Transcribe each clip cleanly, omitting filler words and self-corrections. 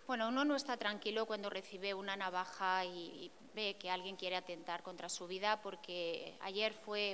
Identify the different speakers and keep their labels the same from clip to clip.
Speaker 1: Bueno, uno no está tranquilo cuando recibe una navaja y ve que alguien quiere atentar contra su vida, porque ayer fue,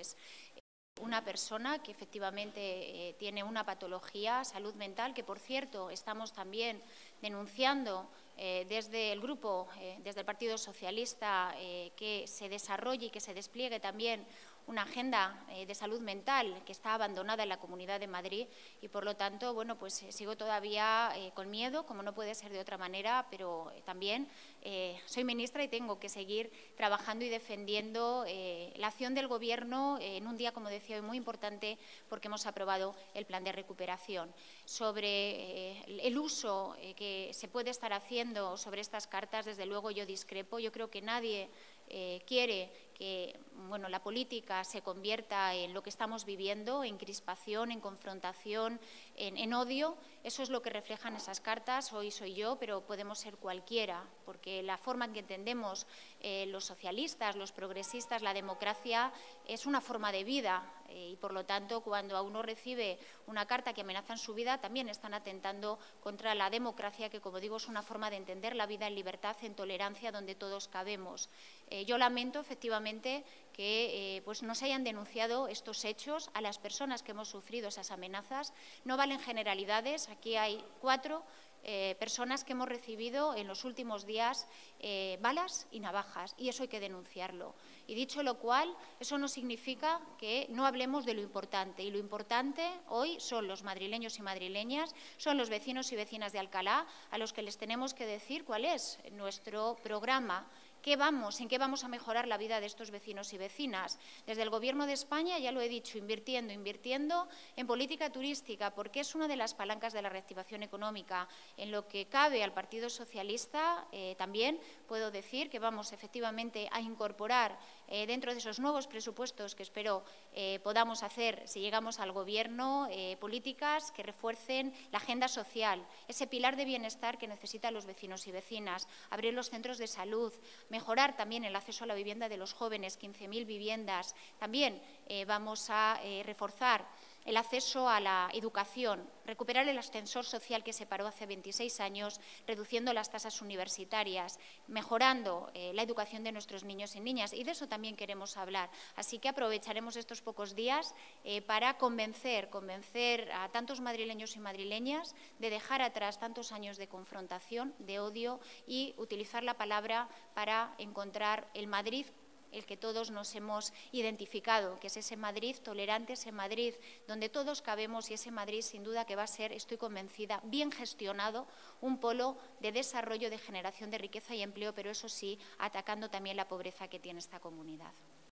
Speaker 1: una persona que efectivamente tiene una patología, salud mental, que por cierto estamos también denunciando desde el grupo, desde el Partido Socialista, que se desarrolle y que se despliegue también una agenda de salud mental que está abandonada en la Comunidad de Madrid y, por lo tanto, sigo todavía con miedo, como no puede ser de otra manera, pero también soy ministra y tengo que seguir trabajando y defendiendo la acción del Gobierno en un día, como decía hoy, muy importante, porque hemos aprobado el plan de recuperación. Sobre el uso que se puede estar haciendo sobre estas cartas, desde luego yo discrepo. Yo creo que nadie quiere que la política se convierta en lo que estamos viviendo, en crispación, en confrontación, en odio. Eso es lo que reflejan esas cartas. Hoy soy yo, pero podemos ser cualquiera, porque la forma en que entendemos los socialistas, los progresistas, la democracia, es una forma de vida y, por lo tanto, cuando a uno recibe una carta que amenaza en su vida, también están atentando contra la democracia, que, como digo, es una forma de entender la vida en libertad, en tolerancia, donde todos cabemos. Yo lamento, efectivamente, que no se hayan denunciado estos hechos a las personas que hemos sufrido esas amenazas. No valen generalidades. Aquí hay 4 personas que hemos recibido en los últimos días balas y navajas, y eso hay que denunciarlo. Y dicho lo cual, eso no significa que no hablemos de lo importante, y lo importante hoy son los madrileños y madrileñas, son los vecinos y vecinas de Alcalá, a los que les tenemos que decir cuál es nuestro programa. ¿En qué vamos a mejorar la vida de estos vecinos y vecinas? Desde el Gobierno de España, ya lo he dicho, invirtiendo en política turística, porque es una de las palancas de la reactivación económica. En lo que cabe al Partido Socialista, también puedo decir que vamos efectivamente a incorporar dentro de esos nuevos presupuestos que espero podamos hacer si llegamos al Gobierno, políticas que refuercen la agenda social, ese pilar de bienestar que necesitan los vecinos y vecinas, abrir los centros de salud, mejorar también el acceso a la vivienda de los jóvenes, 15.000 viviendas. También vamos a reforzar el acceso a la educación, recuperar el ascensor social que se paró hace 26 años, reduciendo las tasas universitarias, mejorando la educación de nuestros niños y niñas. Y de eso también queremos hablar. Así que aprovecharemos estos pocos días para convencer a tantos madrileños y madrileñas de dejar atrás tantos años de confrontación, de odio, y utilizar la palabra para encontrar el Madrid el que todos nos hemos identificado, que es ese Madrid tolerante, ese Madrid donde todos cabemos, y ese Madrid, sin duda, que va a ser, estoy convencida, bien gestionado, un polo de desarrollo, de generación de riqueza y empleo, pero eso sí, atacando también la pobreza que tiene esta comunidad.